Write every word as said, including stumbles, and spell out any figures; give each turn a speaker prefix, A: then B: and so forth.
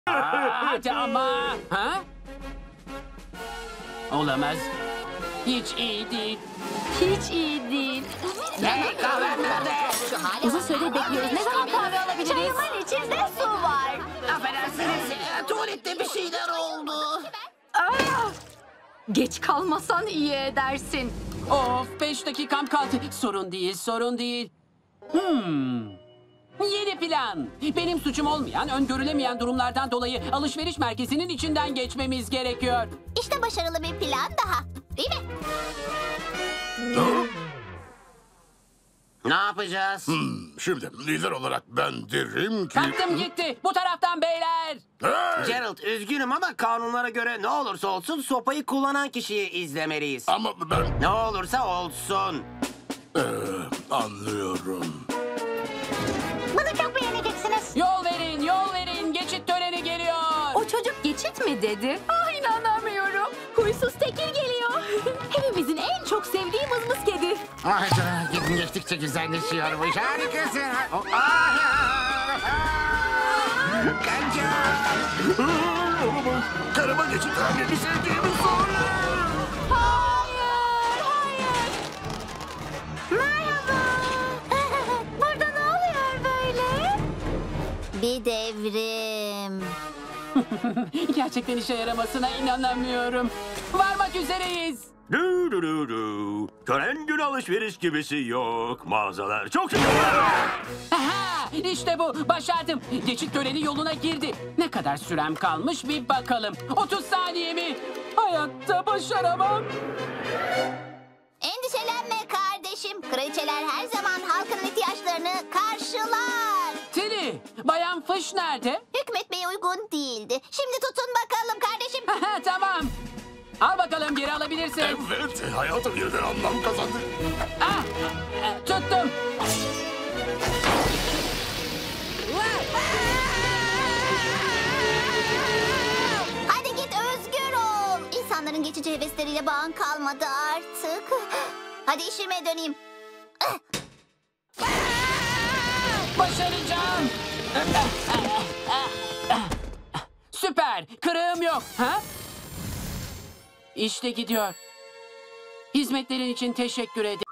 A: Aa, hadi ama. Ha? Olamaz. Hiç iyi değil.
B: Hiç iyi değil.
A: Hey, kahven nerede?
B: Uzun süredir bekliyoruz. Ne zaman kahve alabiliriz? Çayımın içinde su var.
A: Affedersiniz. e, Tuvalette bir şeyler oldu.
B: Aa! Geç kalmasan iyi edersin.
A: Of, beş dakikam kaldı. Sorun değil, sorun değil. Hmm. Yeni plan. Benim suçum olmayan, öngörülemeyen durumlardan dolayı alışveriş merkezinin içinden geçmemiz gerekiyor.
C: İşte başarılı bir plan daha. Değil mi?
D: Ne yapacağız?
E: Şimdi lider olarak ben derim ki...
A: Kalktım gitti. Bu taraftan beyler.
E: Hey!
D: Gerald, üzgünüm ama kanunlara göre ne olursa olsun sopayı kullanan kişiyi izlemeliyiz.
E: Ama ben
D: Ne olursa olsun.
E: Ee, anlıyorum.
C: Bunu çok beğeneceksiniz.
A: Yol verin, yol verin. Geçit töreni geliyor.
B: O çocuk geçit mi dedi? Ah inanamıyorum. Huysuz tekir geliyor. Hepimizin en çok sevdiği mızmız kedi.
F: Ay canım, gidin geçtikçe güzelleşiyormuş. Harikasın. Oh, ay, Kanca.
E: Karıma geçit hamlemi sevdiğimi söyle.
B: Hayır, hayır.
C: Merhaba. Burada ne oluyor böyle? Bir devrim.
A: Gerçekten işe yaramasına inanamıyorum. Varmak üzereyiz.
G: Du du du du. Tören günü alışveriş gibisi yok. Mağazalar çok iyi.
A: Aha, işte bu. Başardım. Geçit töreni yoluna girdi. Ne kadar sürem kalmış bir bakalım. otuz saniye mi? Hayatta başaramam.
C: Endişelenme kardeşim. Kraliçeler her zaman halkın ihtiyaçlarını karşılar.
A: Tili, Bayan Fış nerede?
C: Hükmetmeye uygun değildi. Şimdi tutun bakalım kardeşim.
A: Tamam. Al bakalım, geri alabilirsin.
E: Evet, hayatım yeniden anlam kazandı.
A: Ah, e, tuttum.
C: Hadi git özgür ol. İnsanların geçici hevesleriyle bağın kalmadı artık. Hadi işime döneyim.
A: Başaracağım. Süper. Kırığım yok. Ha? İşte gidiyor. Hizmetlerin için teşekkür ederim.